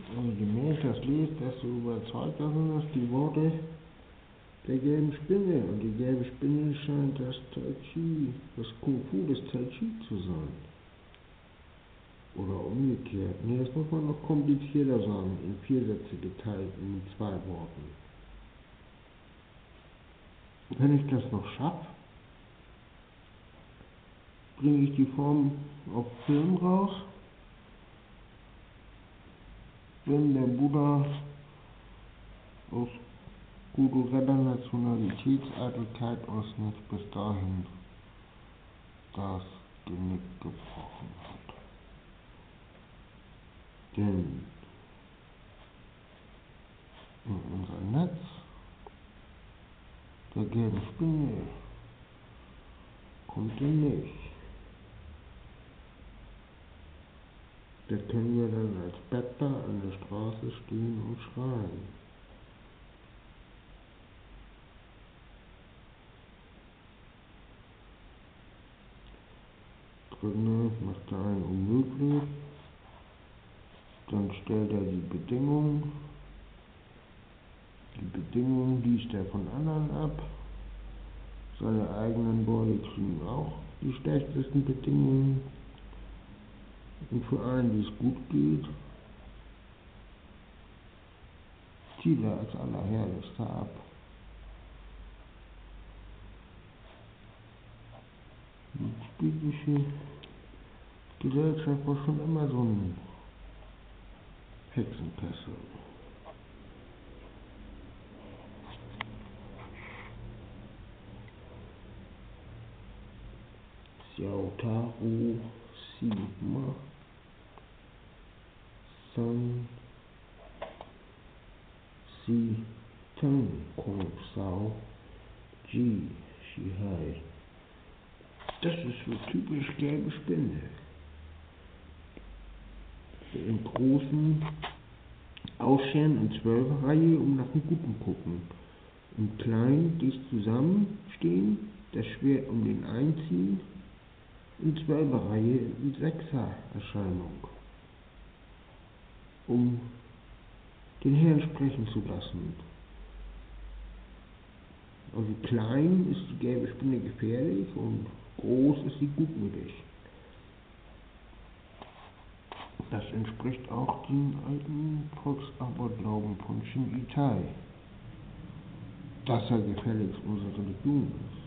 Und je mehr ich das lese, desto überzeugter sind es die Worte der gelben Spinne. Und die gelbe Spinne scheint das Tai Chi, das Kung Fu des Tai Chi zu sein. Oder umgekehrt. Nee, das muss man noch komplizierter sagen, in 4 Sätze geteilt, in 2 Worten. Wenn ich das noch schaffe, bringe ich die Form auf Film raus. Wenn der Buddha aus kultureller Nationalitätseitelkeit aus nicht bis dahin das Genick gebrochen hat. Denn in unser Netz der gelben Spinne kommt er nicht. Da können wir dann als Bettler an der Straße stehen und schreien. Drittens macht er einen unmöglich, dann stellt er die Bedingungen liest er von anderen ab, seine eigenen Leute kriegen auch die schlechtesten Bedingungen und für einen, die es gut geht, zieht er als Allerherrlichster ab. Die griechische Gesellschaft war schon immer so ein Hexenkessel. Xiaotaru Sima San Si Teng Kong Sao Ji Shihai. Das ist so typisch gelbe Spinne. Im großen Ausscheren in 12er-Reihe und nach dem Guten gucken. Im kleinen dicht zusammenstehen, das Schwert um den einziehen, in 12er-Reihe in 6er-Erscheinung, um den Herrn sprechen zu lassen. Also klein ist die gelbe Spinne gefährlich und groß ist sie gutmütig. Das entspricht auch dem alten Volksaberglauben von Shin Itai, dass er gefälligst unsere Religion ist.